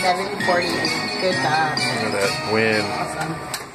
740. Good job. Look at that win. Awesome.